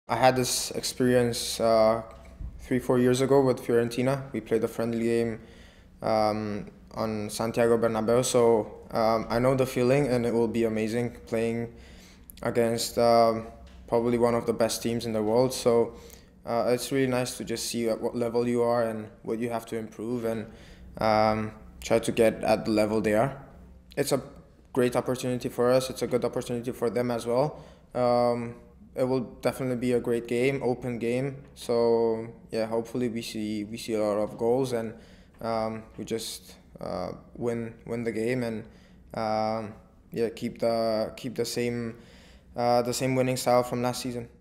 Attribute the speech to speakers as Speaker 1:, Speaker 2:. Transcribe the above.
Speaker 1: I had this experience 3, 4 years ago with Fiorentina. We played a friendly game on Santiago Bernabeu, so I know the feeling, and it will be amazing playing against probably one of the best teams in the world. So it's really nice to just see at what level you are and what you have to improve, and try to get at the level they are. It's a great opportunity for us. It's a good opportunity for them as well. It will definitely be a great game, open game. So yeah, hopefully we see a lot of goals, and we just win the game, and yeah, keep the same winning style from last season.